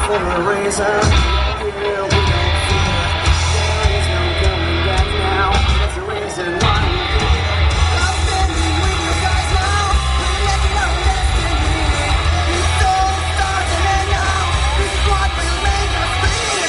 for a reason. Yeah, we don't fear. There is no coming back now. That's the reason why we did. I'm standing with you guys now. We're making our destiny. This soul started and now this is what will make us free.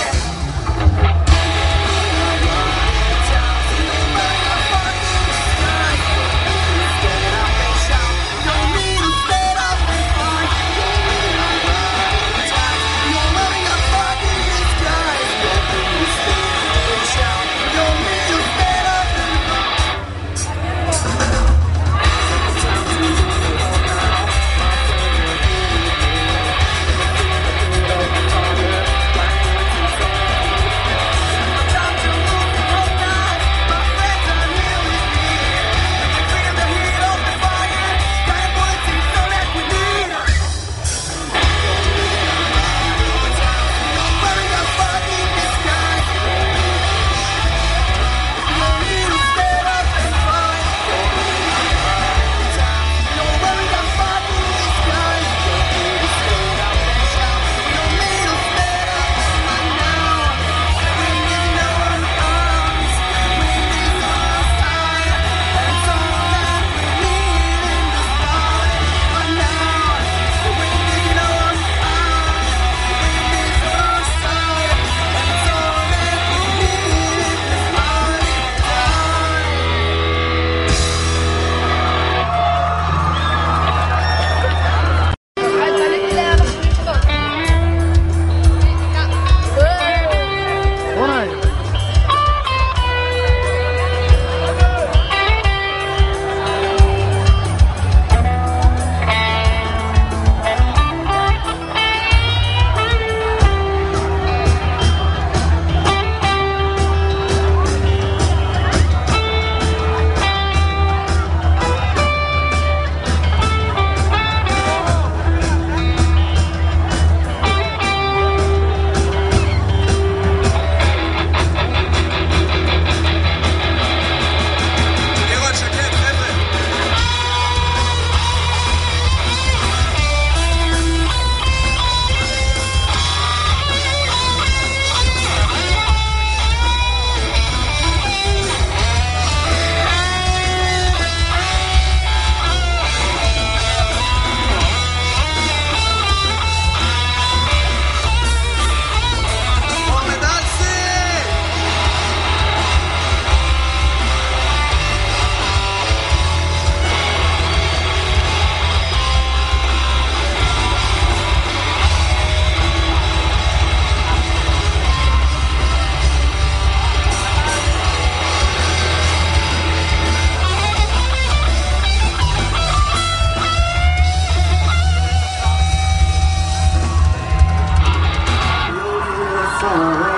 For